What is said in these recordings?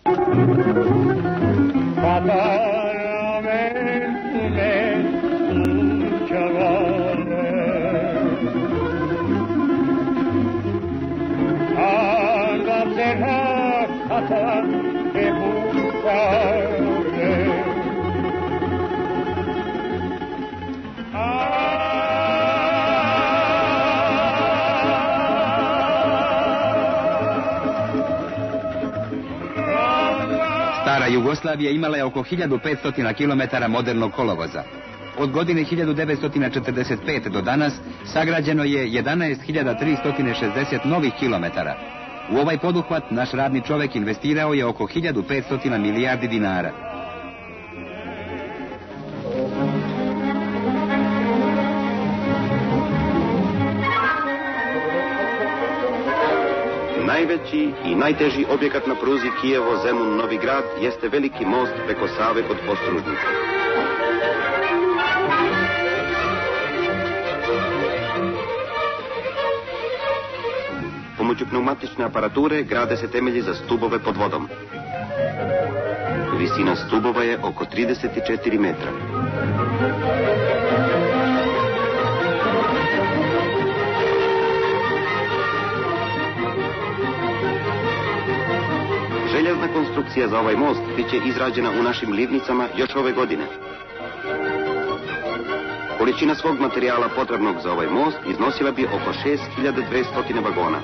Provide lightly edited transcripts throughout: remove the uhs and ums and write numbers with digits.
Stara Jugoslavija imala je oko 1500 km modernog kolovoza. Od godine 1945 do danas sagrađeno je 11.360 novih kilometara. U ovaj poduhvat naš radni čovjek investirao je oko 1500 milijardi dinara. Najveći i najteži objekat na pruzi Kijevo-Zemun-Novi Grad jeste veliki most preko Save kod Ostružnika. Pomoću pneumatične aparature grade se temelji za stubove pod vodom. Visina stubova je oko 34 metra. Željezna konstrukcija za ovaj most bit će izrađena u našim livnicama još ove godine. Količina svog materijala potrebnog za ovaj most iznosila bi oko 6200 vagona.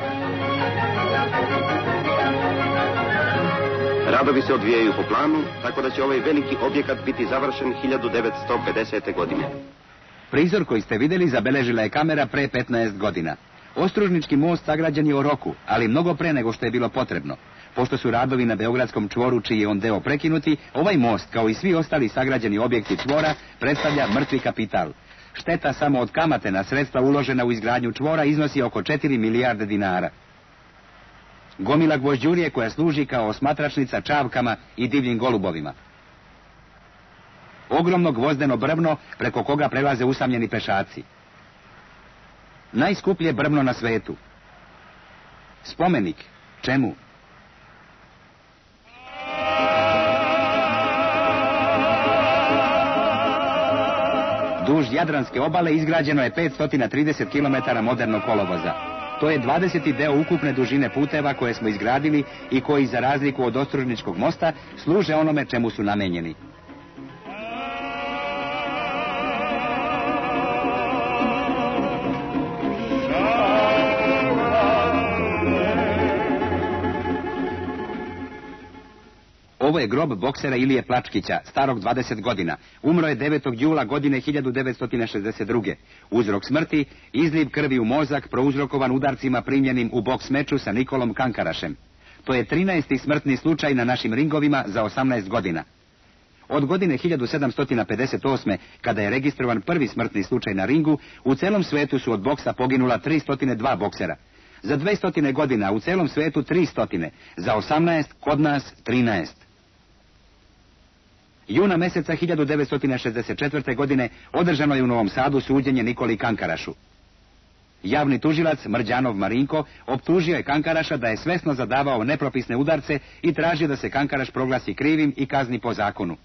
Radovi se odvijaju po planu, tako da će ovaj veliki objekat biti završen 1950. godine. Prizor koji ste vidjeli zabeležila je kamera pre 15 godina. Ostružnički most sagrađen je u roku, ali mnogo pre nego što je bilo potrebno. Pošto su radovi na Beogradskom čvoru, čiji je on deo prekinuti, ovaj most, kao i svi ostali sagrađeni objekti čvora, predstavlja mrtvi kapital. Šteta samo od kamate na sredstva uložena u izgradnju čvora iznosi oko 4 milijarde dinara. Gomila gvožđurije koja služi kao osmatračnica čavkama i divljim golubovima. Ogromno gvozdeno brvno preko koga prelaze usamljeni pešaci. Najskuplje brvno na svetu. Spomenik. Čemu? Duž Jadranske obale izgrađeno je 530 km modernog kolovoza. To je 20. deo ukupne dužine puteva koje smo izgradili i koji, za razliku od Ostružničkog mosta, služe onome čemu su namenjeni. Ovo je grob boksera Ilije Plačkića, starog 20 godina. Umro je 9. jula godine 1962. Uzrok smrti, izliv krvi u mozak prouzrokovan udarcima primljenim u boks meču sa Nikolom Kankarašem. To je 13. smrtni slučaj na našim ringovima za 18 godina. Od godine 1758. kada je registrovan prvi smrtni slučaj na ringu, u celom svetu su od boksa poginula 302 boksera. Za 200 godina u celom svetu 300, za 18 kod nas 13. Juna meseca 1964. godine održano je u Novom Sadu suđenje Nikoli Kankarašu. Javni tužilac Mrđanov Marinko optužio je Kankaraša da je svesno zadavao nepropisne udarce i tražio da se Kankaraš proglasi krivim i kazni po zakonu.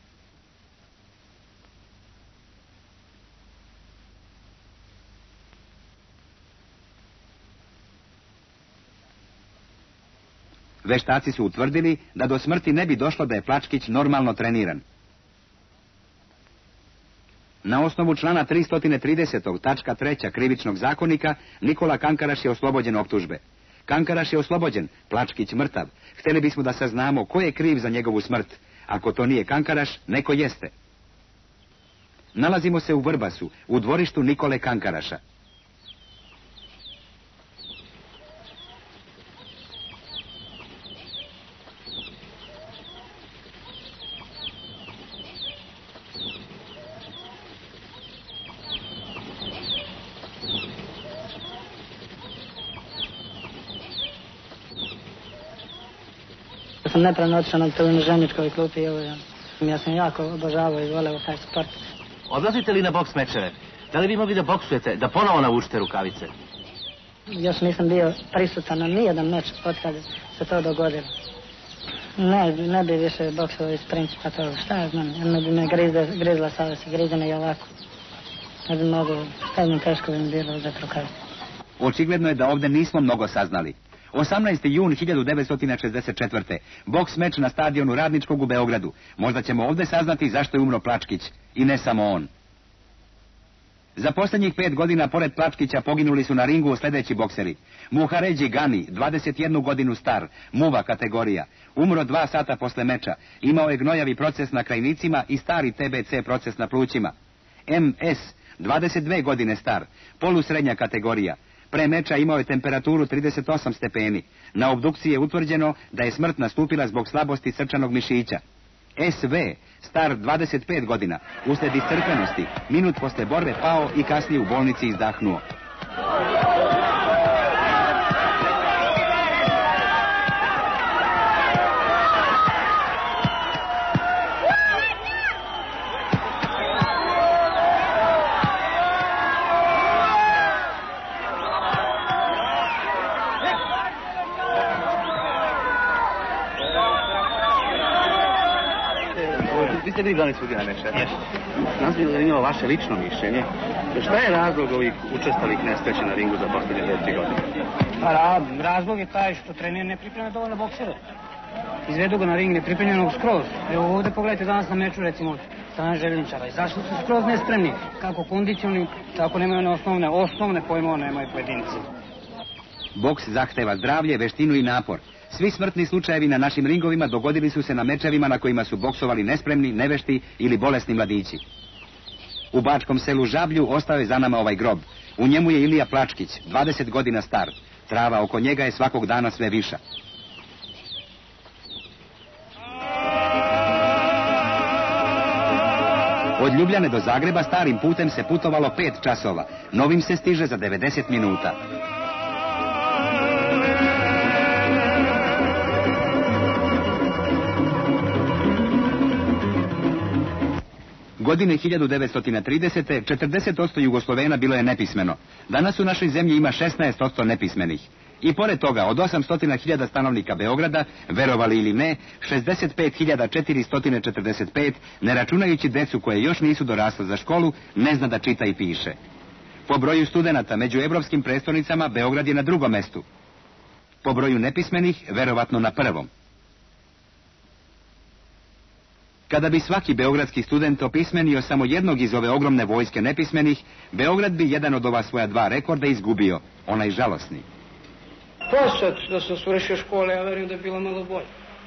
Veštaci su utvrdili da do smrti ne bi došlo da je Plačkić normalno treniran. Na osnovu člana 330. tačka 3. krivičnog zakonika Nikola Kankaraš je oslobođen optužbe. Kankaraš je oslobođen, Plačkić mrtav. Htjeli bismo da saznamo ko je kriv za njegovu smrt. Ako to nije Kankaraš, neko jeste. Nalazimo se u Vrbasu, u dvorištu Nikole Kankaraša. Sam nepravno otišao na trudnoženičkoj klupi i ja sam jako obožavao i voleo taj sport. Odlazite li na boks mečeve? Da li vi mogli da boksujete, da ponovo naučite rukavice? Još nisam bio prisutan na nijedan meč od kada se to dogodilo. Ne bi više boksao iz principa toga, šta ja znam, jedno bi me grizla sada se grizene i ovako. Ne bi mogu, stavno teško bi mi bilo za trokaz. Očigledno je da ovdje nismo mnogo saznali. 18. jun 1964. Boks meč na stadionu Radničkog u Beogradu. Možda ćemo ovdje saznati zašto je umro Plačkić. I ne samo on. Za posljednjih 5 godina pored Plačkića poginuli su na ringu sljedeći bokseri. Muhaređi Gani, 21 godinu star, muva kategorija. Umro 2 sata posle meča. Imao je gnojavi proces na krajnicima i stari TBC proces na plućima. MS, 22 godine star, polusrednja kategorija. Pre meča imao je temperaturu 38 stepeni. Na obdukciji je utvrđeno da je smrt nastupila zbog slabosti srčanog mišića. SV, star 25 godina, uslijed iscrpljenosti, minut posle borbe pao i kasnije u bolnici izdahnuo. Vi ste bili glavni sudija meča. Nas bi zanimalo vaše lično mišljenje. Šta je razlog ovih učestalih nesreća na ringu za posljednje 2-3 godine? Pa razlog je taj što trener ne priprema dovoljno boksere. Izvedu ga na ring nepripremljenog skroz. Evo ovdje pogledajte danas na meču recimo Stana Željničara. Zašto su skroz nespremni? Kako kondicioni, tako nemaju osnovne pojmove, nemaju pojedinci. Boks zahteva zdravlje, veštinu i napor. Svi smrtni slučajevi na našim ringovima dogodili su se na mečevima na kojima su boksovali nespremni, nevešti ili bolesni mladići. U bačkom selu Žablju ostao je za nama ovaj grob. U njemu je Ilija Plačkić, 20 godina star. Trava oko njega je svakog dana sve viša. Od Ljubljane do Zagreba starim putem se putovalo 5 časova. Novim se stiže za 90 minuta. Godine 1930. 40% Jugoslovena bilo je nepismeno. Danas u našoj zemlji ima 16% nepismenih. I pored toga, od 800.000 stanovnika Beograda, verovali ili ne, 65.445, ne računajući decu koje još nisu dorasle za školu, ne zna da čita i piše. Po broju studenata među evropskim prestolnicama Beograd je na drugom mestu. Po broju nepismenih, verovatno na prvom. Kada bi svaki beogradski student opismenio samo jednog iz ove ogromne vojske nepismenih, Beograd bi jedan od ova svoja 2 rekorda izgubio, onaj žalosni. Posad da sam svršio škole, ja verujem da je bilo malo bolje.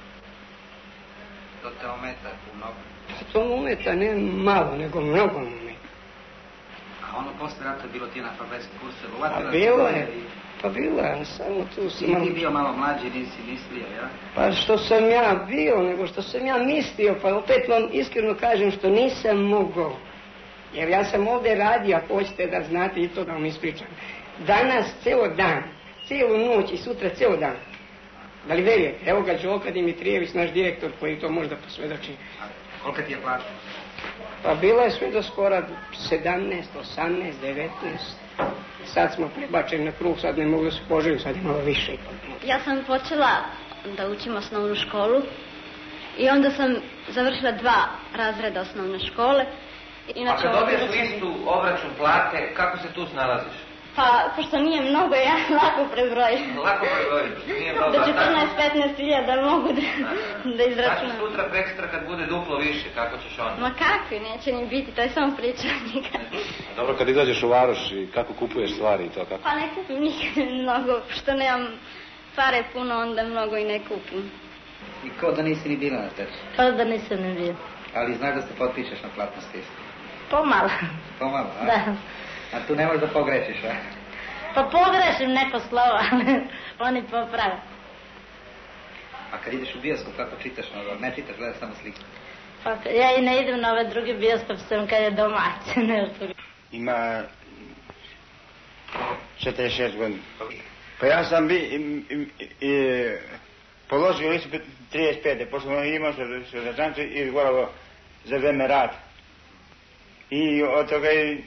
To te ometa mnogo? To me ometa, ne malo, nego mnogo me ometa. A ono posle rata bilo ti analfabetski kurse? Pa bilo je, samo tu sam... Ti bio malo mlađi, nisi mislio, ja? Pa što sam ja bio, nego što sam ja mislio, pa opet vam iskreno kažem što nisam mogao. Jer ja sam ovdje radio, ako hoćete da znate i to da vam ispričam. Danas ceo dan, cijelu noć i sutra ceo dan. Da li verujete? Evo ga Đoka Dimitrijević, naš direktor, koji to možda posvjedoči. Kolika ti je plaća? Pa bila je sve do skora 17, 18, 19. Sad smo prebačeni na krug, sad ne mogu da se poželim, sad je malo više. Ja sam počela da učim osnovnu školu i onda sam završila 2 razreda osnovne škole. A kad dobiješ listu, obračun plate, kako se tu snalaziš? Pa, pošto nije mnogo, ja lako prebrojim. Lako prebrojim, nije mnogo. Do 14-15 hiljada mogu da izračunam. Znači sutra prekstra kad bude duplo više, kako ćeš onda? Ma kakvi, neće ni biti, to je samo priča nikad. Dobro, kad izađeš u varoš i kako kupuješ stvari i to kako? Pa ne kupim nikad mnogo, što nemam pare puno, onda mnogo i ne kupim. I kao da nisi ni bila na tebi? Kao da nisam ni bila. Ali znaš da se potpišeš na platnu stisku? Pomalo. Pomalo, a? Da. A tu ne možeš da pogrešiš, a? Pa pogrešim neko slovo, ali oni poprave. A kad ideš u bioskop, kako čitaš? Ne čitaš, gledaš samo slike? Pa ja i ne idem na ove druge bioskop, sam kad je domaće. Ima 46 godina. Pa ja sam položio ispit 35. Pošto sam imao sredržancu i izgovarao za vreme rata. I od toga i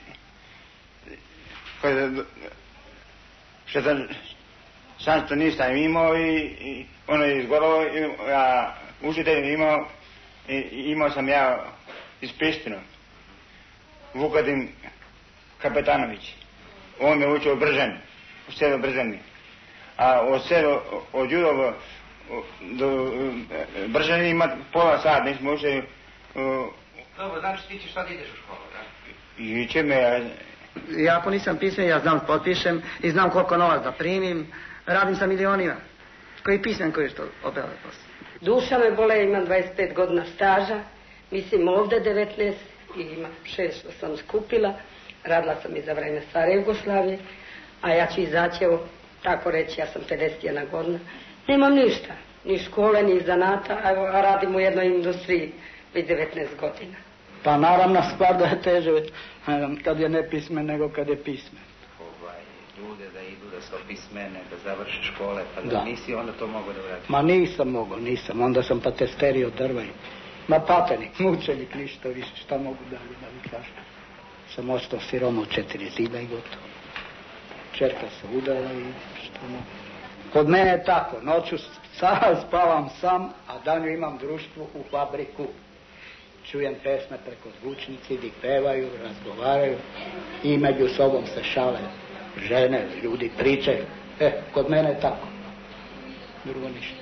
što nisam imao i ono je izgoralo i ja učitelj imao sam ja iz Prištinu, Vukatin Kapetanović. On me učio u selu Bržani. A od Judovo do Bržani ima pola sata, nismo učili. Dobro, znači ti ćeš sad ideš u školu, da? I će me... Ja ako nisam pismen, ja znam potpišem i znam koliko novac da primim. Radim sa milionima. Koji pismen, koji što obele posle. Duša me bole, imam 25 godina staža. Mislim ovdje 19 i imam 6 što sam skupila. Radila sam i za vreme stare Jugoslavije. A ja ću izaći, evo, tako reći, ja sam 51 godina. Nemam ništa. Ni škole, ni zanata, a radim u jednoj industriji već 19 godina. Pa naravno stvar da je teže kad je nepismen nego kad je pismen. Ljude da idu, da se opismene, da završe škole, pa da nisi onda to mogao da uradiš? Ma nisam. Onda sam patesterio drva i patenik, mučenik, ništa više. Šta mogu dalje da mi kažem? Sam ostao siromo 4 zida i gotovo. Čerka se udala i šta mogu. Kod mene je tako, noću spavam sam, a danju imam društvo u fabriku. Čujem pesme preko zvučnici, gdje pevaju, razgovaraju i među sobom se šale. Žene, ljudi pričaju. Kod mene je tako. Drugo ništa.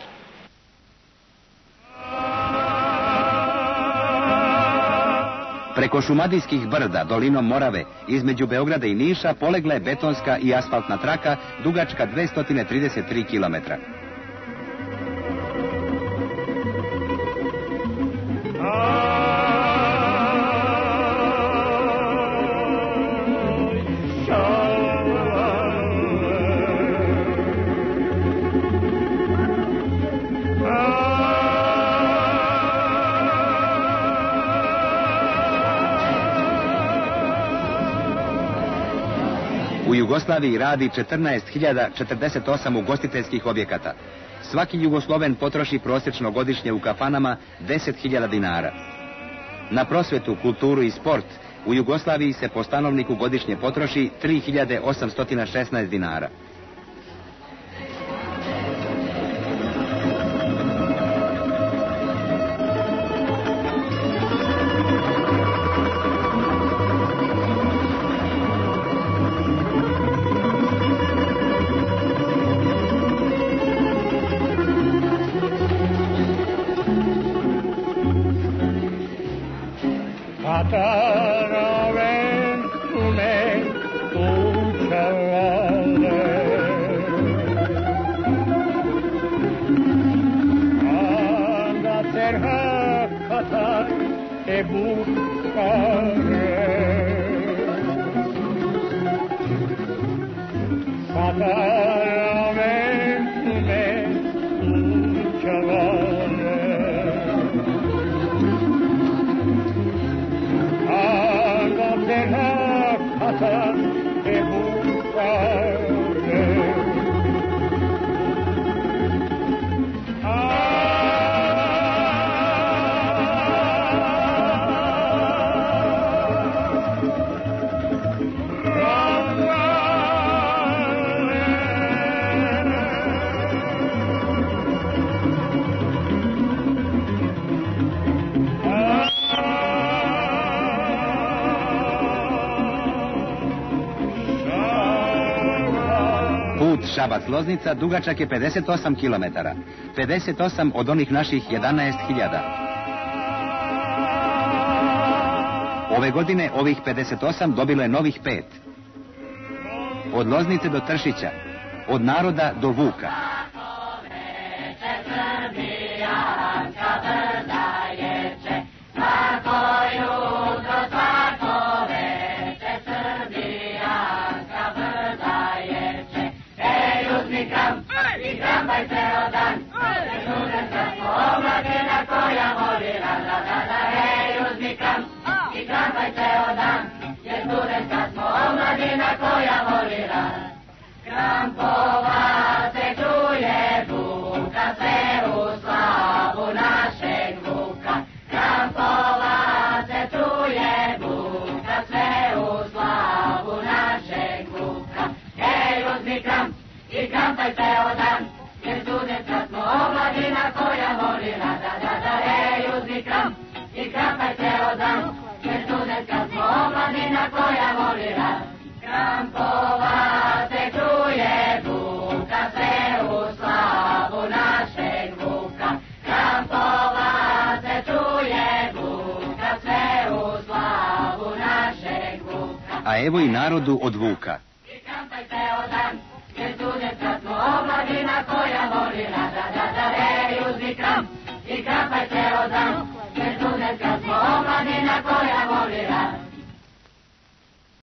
Preko šumadijskih brda, dolinom Morave, između Beograda i Niša, polegla je betonska i asfaltna traka, dugačka 233 km. U Jugoslaviji radi 14.048 ugostiteljskih objekata. Svaki Jugosloven potroši prosječno godišnje u kafanama 10.000 dinara. Na prosvetu, kulturu i sport u Jugoslaviji se po stanovniku godišnje potroši 3.816 dinara. Šabac-Loznica dugačak je 58 km. 58 od onih naših 11.000. Ove godine ovih 58 dobilo je novih 5. Od Loznice do Tršića, od naroda do Vuka. I kampaj se odan, jer studentka smo omladina koja voli rada. omladina koja voli rad. Krampova se čuje buka, sve u slavu našeg Vuka. Krampova se čuje buka, sve u slavu našeg Vuka. A evo i narodu od Vuka. I krampajte odan, jer studentka smo omladina koja voli rad. Ej, uzmi kramp i krampajte odan, jer studentka smo omladina koja voli rad.